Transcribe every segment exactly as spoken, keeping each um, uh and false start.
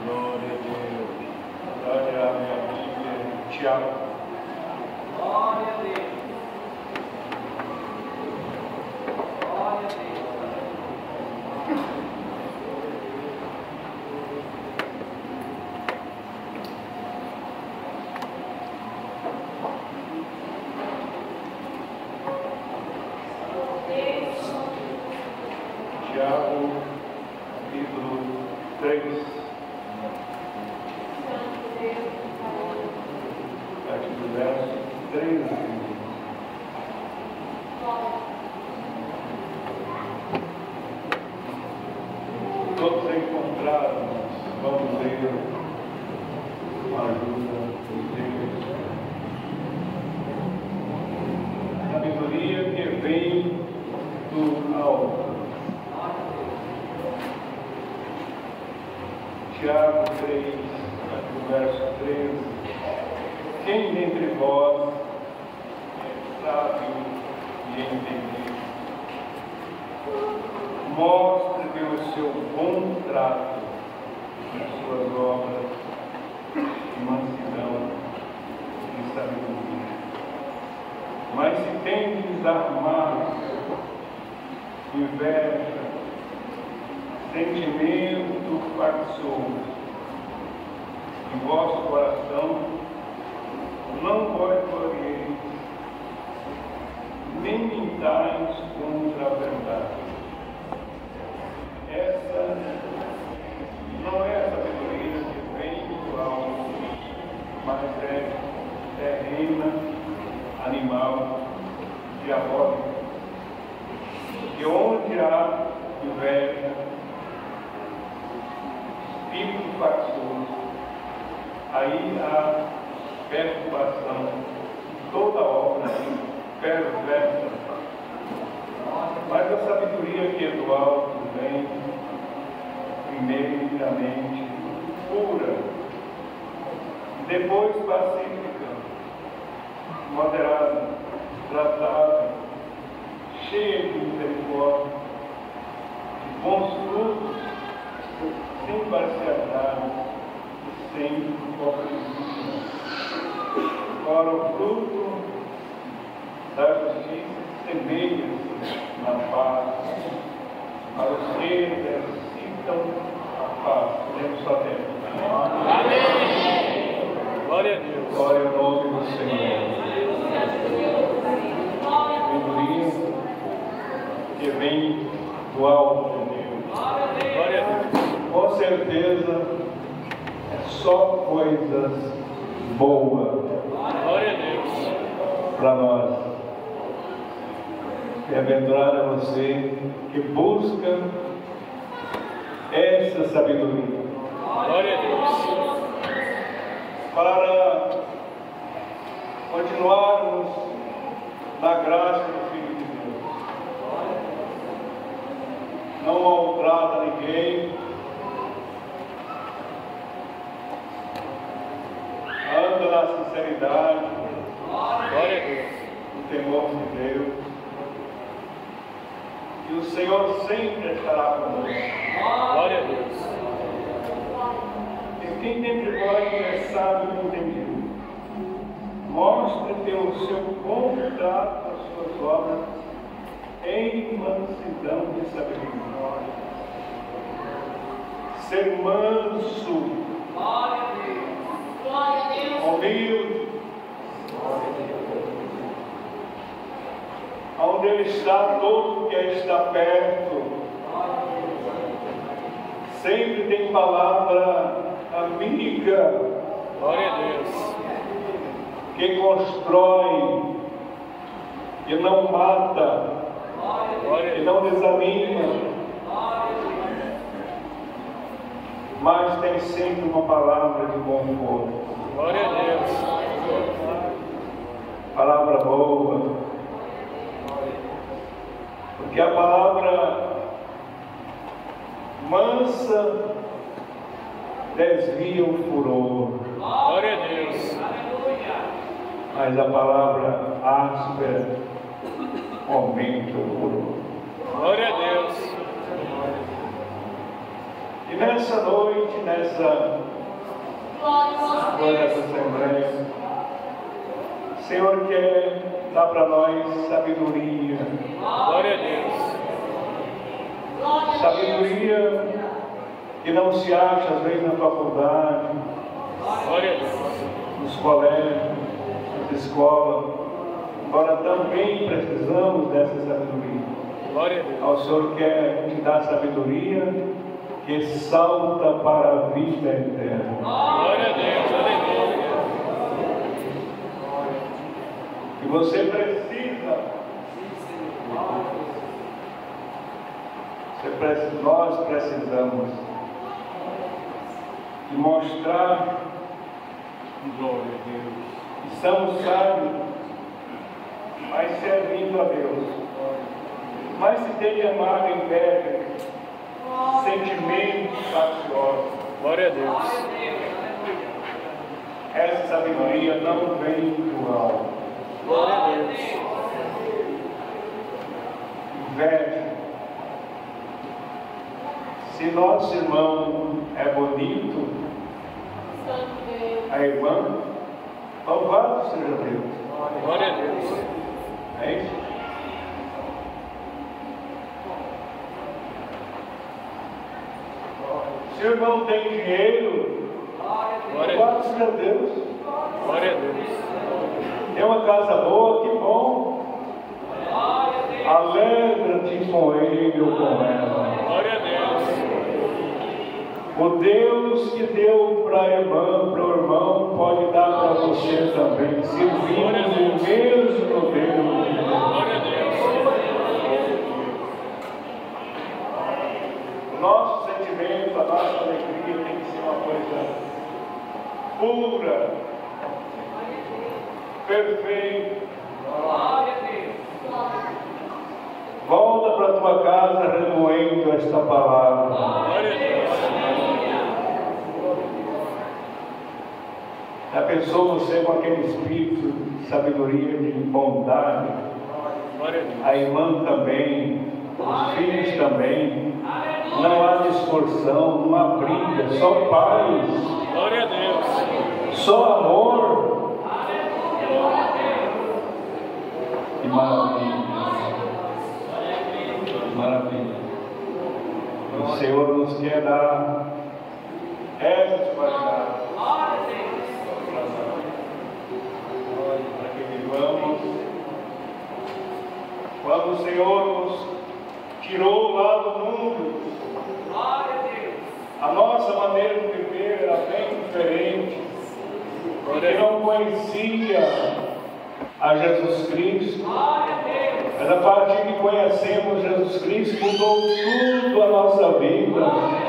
Glória a Deus. Glória a minha Bíblia. Tiago. Glória a Deus. Glória a Deus. Tiago, capítulo três. Aqui do verso treze. Todos encontraram, vamos ler com a ajuda de Deus. Sabedoria que vem do alto. Tiago três, verso treze. Quem dentre vós é sábio e entendido? Mostre o seu bom trato nas suas obras de mansidão e sabedoria. Mas se tendes armado inveja, sentimento faccionoso em vosso coração, não vos glorieis, nem mintais contra a verdade. Essa não é a sabedoria que vem do alto, mas é terrena, animal, diabólica. Que onde há inveja, espírito faccionoso, aí há perturbação, toda obra perversa. Mas a sabedoria que é do alto vem, primeiramente, pura, depois pacífica, moderada, tratável, cheia de misericórdia, de bons frutos, sem parcialidade e sem hipocrisia. Ora, o fruto da justiça semeia-se na paz, para os que exercitam a paz. Podemos só ter. Amém. Glória a Deus. Glória ao nome do Senhor. Sabedoria que vem do alto de Deus. Glória a Deus. Com certeza é só coisas boas. Glória a Deus. Para nós. Bem-aventurado é você que busca essa sabedoria. Glória a Deus. Para continuarmos na graça do Filho de Deus. Não maltrata ninguém. Anda na sinceridade. Glória a Deus. No temor de Deus. E o Senhor sempre estará conosco. Glória a Deus. E quem dentre vós é sábio e entendido, mostre pelo seu bom trato as suas obras em mansidão e sabedoria. Ser manso, Glória a Deus. Glória a Deus. humilde, onde Ele está, todo que está perto. Sempre tem palavra amiga. Glória a Deus. Que constrói, que não mata, que não desanima, mas tem sempre uma palavra de bom conforto. Glória a Deus. Palavra boa. Porque a palavra mansa desvia o furor. Glória a Deus. Mas a palavra áspera aumenta o furor. Glória a Deus. E nessa noite, nessa nessa Assembleia, o Senhor quer dar para nós sabedoria. Glória a Deus. Sabedoria que não se acha às vezes na faculdade, Glória a Deus. nos colégios, nas escolas. Agora também precisamos dessa sabedoria. Glória a Deus. O Senhor quer te dar sabedoria que salta para a vida eterna. Glória a Deus. Aleluia. E você precisa, você precisa, nós precisamos de mostrar Glória a Deus. que somos sábios, mas servindo a Deus. Mas se tem amado inveja, sentimentos faciosos, Glória a Deus. essa sabedoria não vem do alto. Glória a Deus. Inveja. Se nosso irmão é bonito, a irmã, louvado seja Deus. Glória a Deus. É isso? Se o irmão tem dinheiro, Glória a louvado Deus. seja Deus. Glória a Deus. Tem uma casa boa, que bom. Alegra-te com ele ou com ela. Glória a Deus. O Deus que deu para a irmã, para o irmão, pode dar para você também. Servimos o mesmo Deus. Glória a Deus. O nosso sentimento, a nossa alegria tem que ser uma coisa pura, perfeita. Glória a Deus. Volta para a tua casa remoendo esta palavra. Glória a Deus. Já pensou você com aquele espírito de sabedoria, de bondade? Glória a Deus. A irmã também, os filhos também. Não há distorção, não há briga, só paz, Glória a Deus. só amor. Que maravilha. Que maravilha. O Senhor nos quer dar essas qualidades para que vivamos. Quando o Senhor nos tirou lá do mundo, a nossa maneira de viver era bem diferente, porque não conhecia a Jesus Cristo. Mas a partir de conhecemos Jesus Cristo, mudou tudo a nossa vida.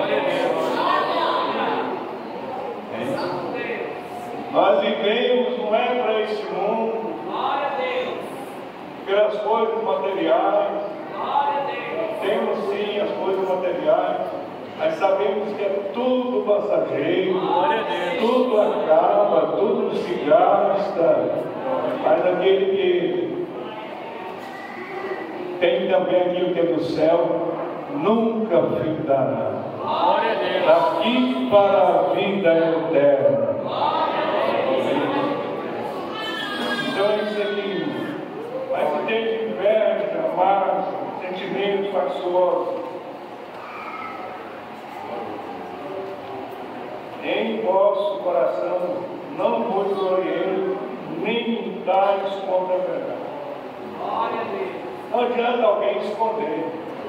É isso. Nós vivemos, não é para este mundo, pelas coisas materiais. Temos sim as coisas materiais, mas sabemos que é tudo passageiro, tudo acaba, tudo se gasta. Mas aquele que tem também aquilo que é do céu, nunca ficará. Daqui para a vida eterna. Então é isso aqui. Mas se tem inveja, mágoa, sentimentos faciosos, em vosso coração não vos glorieis, nem lutais contra a verdade. Não adianta alguém esconder.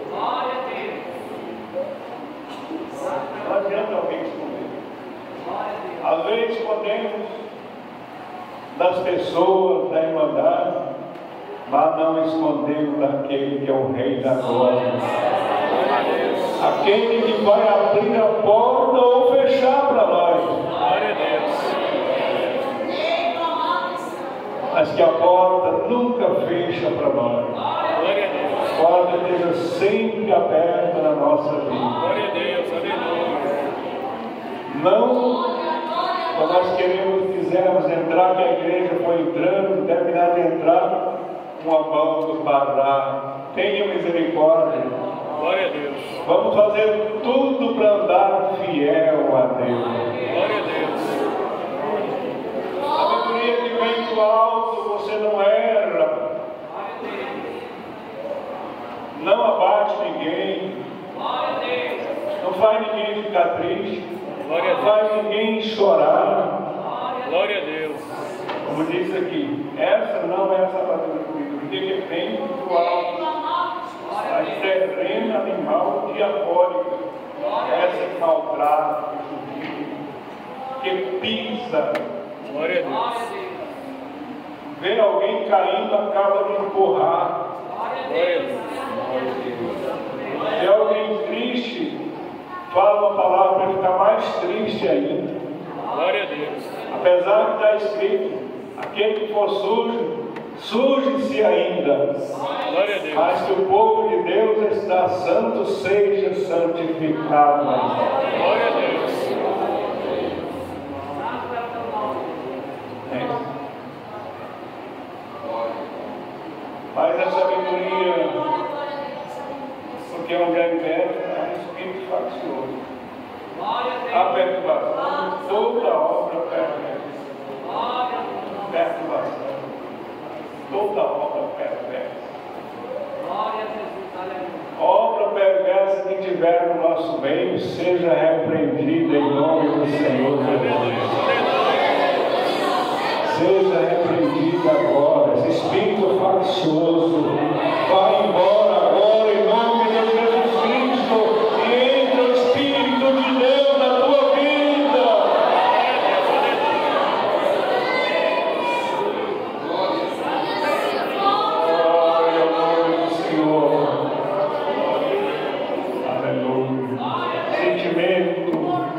Não adianta alguém esconder. Às vezes escondemos das pessoas, da irmandade, mas não escondemos daquele que é o Rei da Glória. Aquele que vai abrir a porta ou fechar para nós. Glória a Deus. Mas que a porta nunca fecha para nós. Glória a Deus. A porta esteja sempre aberta na nossa vida. Glória a Deus. Aleluia. Não, quando nós queremos, quisermos entrar, que a igreja foi entrando, terminar de entrar, uma mão nos parar. Tenha misericórdia. Glória a Deus. Vamos fazer tudo para andar fiel a Deus. Glória a Deus. A sabedoria que vem do alto, você não erra. Não abate ninguém. Não faz ninguém ficar triste. Glória a Não Deus. faz ninguém chorar. Glória a Deus. Como diz aqui, essa não é a sabedoria que vem do alto. A terrena animal diabólica. Essa que maltrata, que pisa. Glória a Deus. Vê alguém caindo, acaba de empurrar. Glória a Deus. Vê alguém triste, fala uma palavra para ficar mais triste ainda. Glória a Deus. Apesar de estar escrito, aquele que for sujo, suje-se ainda. Glória a Deus. Mas que o povo de Deus está santo, seja santificado. Glória a Deus. É. Mas a sabedoria, porque é um grande inverno, é um espírito faccioso. A perturbação, toda obra perversa. Perturbação, toda obra perversa. Obra perversa que tiver no nosso meio, seja repreendida em nome do Senhor Jesus. Seja repreendida agora. Esse espírito faccioso vai embora agora em nome de Jesus Cristo e entra o Espírito de Deus na tua vida. Glória ao nome do Senhor. Aleluia. Sentimento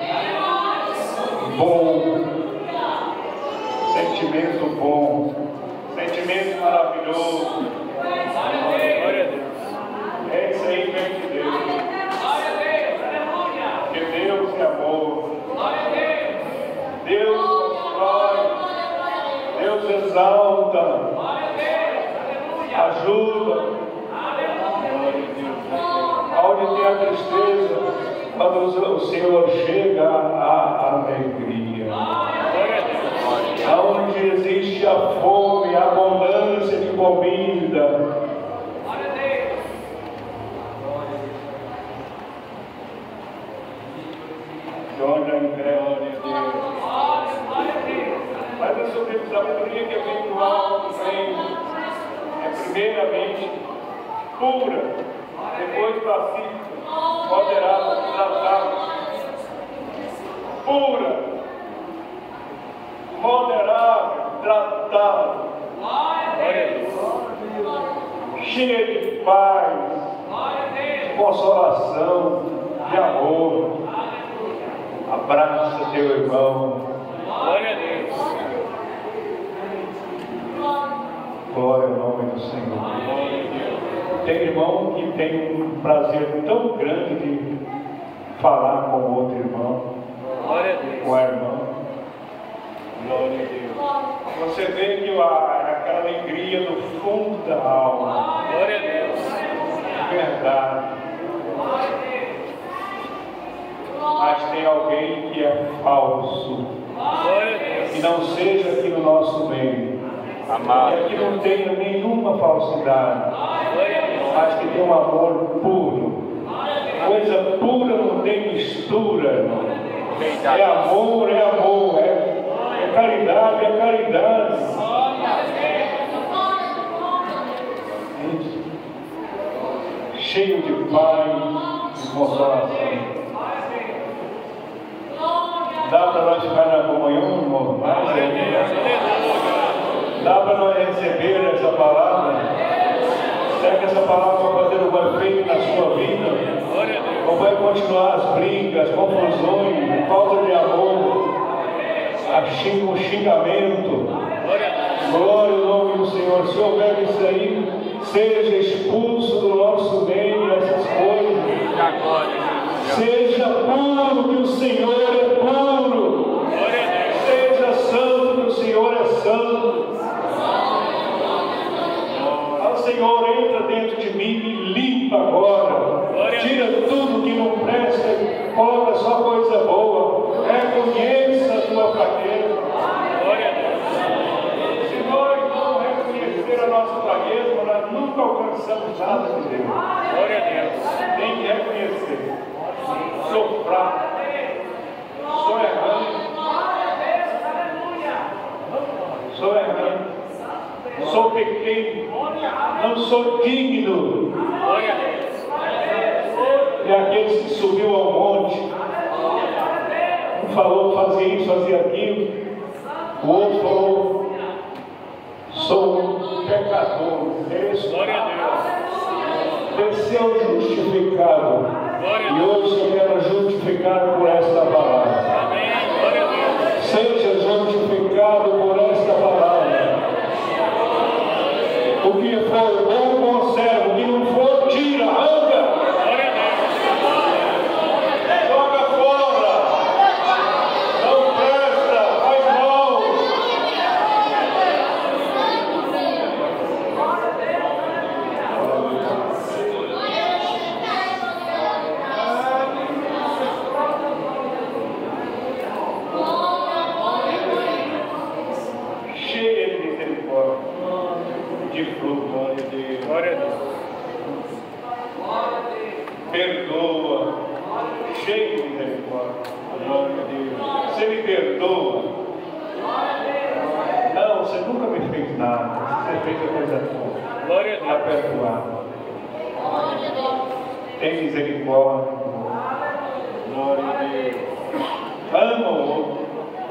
bom. Sentimento bom, sentimento maravilhoso. Glória a Deus. É isso aí, vem de Deus. Porque Deus é amor. Deus constrói. Deus exalta. Ajuda. Onde tem a tristeza, quando o Senhor chega, a alegria. Glória a Deus. Onde existe a fome, a abundância de comida. Glória a Deus. Mas a sabedoria que vem do alto vem, é primeiramente pura, depois pacífica, moderada, tratada. Pura, moderável, tratável, cheia de paz, de consolação, de amor. Abraça teu irmão. Glória a Deus. Glória ao nome do Senhor. Tem irmão que tem um prazer tão grande de falar com o outro irmão, Glória a Deus. com a irmã. Glória a Deus. Você vê que há aquela alegria no fundo da alma. Glória a Deus. Verdade. Mas tem alguém que é falso. Glória a Deus. Que não seja aqui no nosso meio. Amado. E aqui não tenha nenhuma falsidade. Glória a Deus. Mas que tem um amor puro. Coisa pura não tem mistura, irmão. É amor, é amor, é, é caridade, é caridade. Cheio de paz e consolação. Dá para nós ficar na comunhão, irmão? Mais Dá para nós receber essa palavra? Será que essa palavra vai fazer um efeito na sua vida? Ou vai continuar as brigas, confusões, falta de amor, o xingamento? Glória ao nome do Senhor. Se houver isso aí, seja expulso do nosso meio essas coisas. Seja puro, que o Senhor é puro. Seja santo, que o Senhor é santo. Ah, Senhor, entra dentro de mim e me limpa agora. alcançamos nada de Deus. Glória a Deus. Tem que reconhecer. Sou fraco. Sou errante. Sou errante. Sou pequeno. Não sou digno. Glória a Deus. E aqueles que subiu ao monte, um falou fazia isso, fazia aquilo, o outro falou, sou um pecador, desço, Glória a Deus. desceu justificado, e hoje eu quero justificado por esta palavra. Amém. Glória a Deus. Seja justificado por esta palavra. O que for bom, conserva, o que não for, tira, arranca. Joga fora. Não presta, faz mal. Cheia de misericórdia, de fruto. Glória a Deus. Perdoa, cheio de misericórdia. Glória a Deus. Você me perdoa. Não, você nunca me fez nada. Você fez a coisa boa. Glória a Está Deus. perdoado. Tem misericórdia. Glória a Deus. Ama o outro.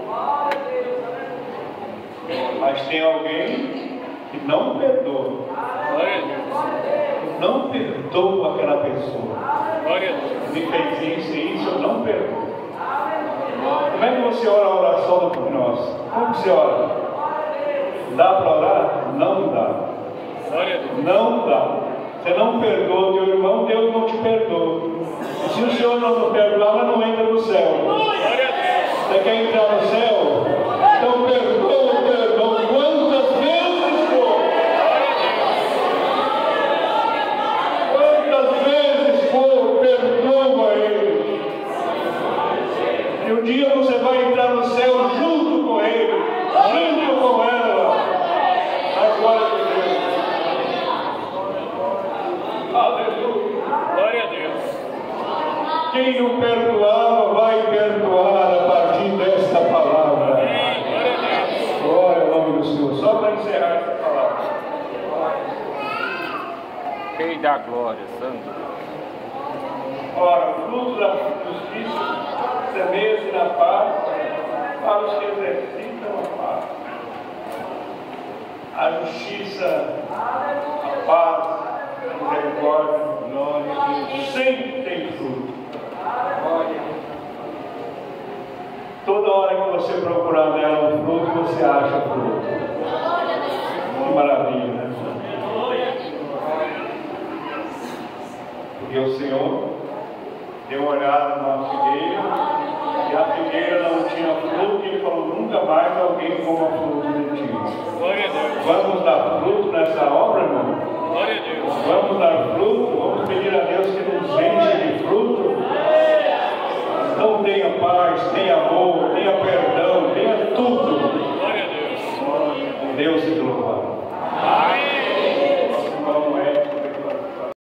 Mas tem alguém que não perdoa. Glória a Deus. Não perdoa aquela pessoa. Glória a Deus. Me fez isso e isso, eu não perdoo. Como é que você ora a oração do Pai Nosso? Como que você ora? Dá para orar? Não dá. Glória a Deus. Não dá. Você não perdoa o teu irmão, Deus não te perdoa. E se o Senhor não te perdoar, ela não entra no céu. Glória a Deus. Você quer entrar no céu? Então perdoa o teu irmão quantas vezes for. Quantas vezes for, perdoa ele. E um dia você vai entrar no céu junto com ele, junto com ela. A glória de Deus. Aleluia. Glória a Deus. Quem não perdoava vai perdoar a partir desta palavra. Amém. Glória a Deus. Glória ao nome do Senhor. Só para encerrar essa palavra. Rei da glória, santo. Ora, o fruto da justiça semeia-se na paz para os que exercitam a paz. A justiça, a paz, a misericórdia, glória a Deus, sempre tem fruto. Toda hora que você procurar nela um fruto, você acha fruto. Que maravilha, né? Porque o Senhor deu uma olhada na figueira e a figueira não tinha fruto, e ele falou: nunca mais alguém coma fruto de ti. Glória a Deus. Vamos dar fruto nessa obra, irmão? Glória a Deus. Vamos dar fruto? Vamos pedir a Deus que nos enche de fruto? Então tenha paz, tenha